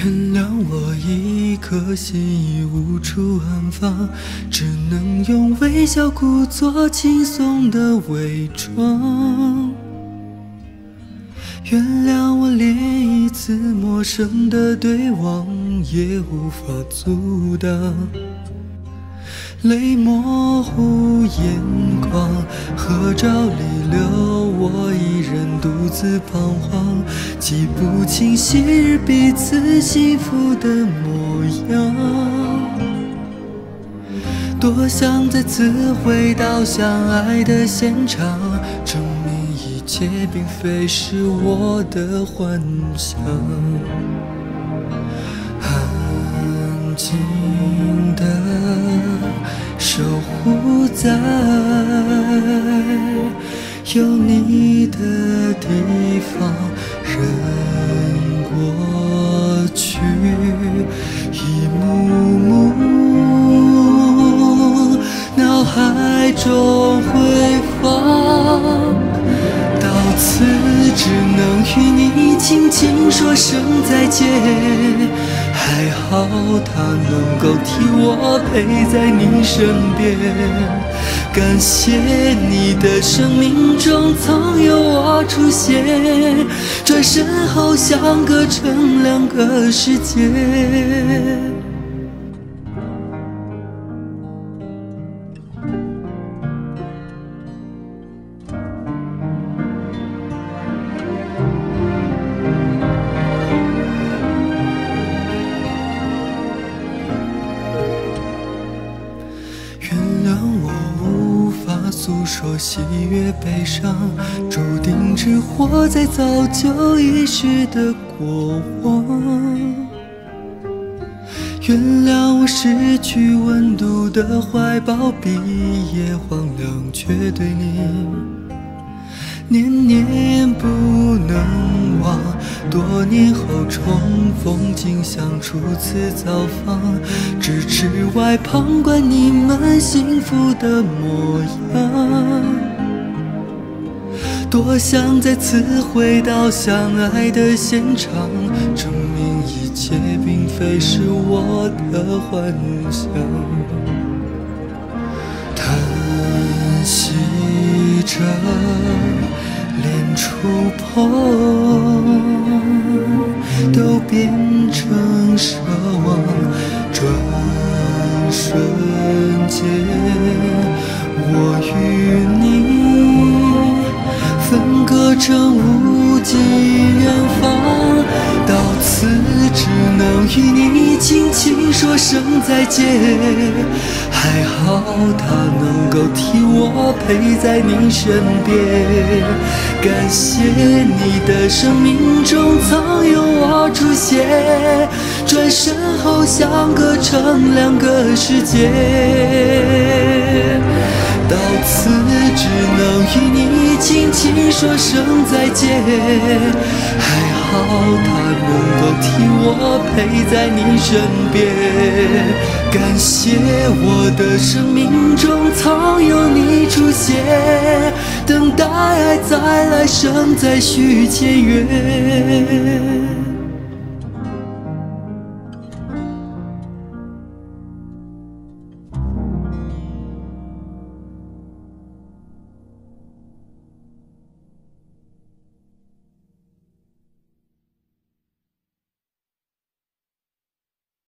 原谅我一颗心已无处安放，只能用微笑故作轻松的伪装。原谅我连一次陌生的对望也无法阻挡，泪模糊眼眶，合照里留我一人独自彷徨，记不清昔日彼此幸福的模样。多想再次回到相爱的现场，证明一切并非是我的幻想。安静的守护在有你的地方，任过去一幕幕脑海中回放。到此只能与你轻轻说声再见，还好他能够替我陪在你身边。感谢你的生命中曾有我出现，转身后相隔成两个世界。诉说喜悦悲伤，注定只活在早就遗失的过往。原谅我失去温度的怀抱，毕业荒凉，却对你念念不能忘。多年后重逢，竟像初次造访，咫尺外旁观你们幸福的模样。多想再次回到相爱的现场，证明一切并非是我的幻想。叹息着连触碰都变成奢望，转瞬间我与你分隔成无际远方。到此只能与你轻轻说声再见，还好他能够替我陪在你身边。感谢你的生命中曾有我出现，转身后相隔成两个世界。到此只能与你轻轻说声再见，还好他能够替我陪在你身边。感谢我的生命中曾有你出现，等待爱在来生再续前缘。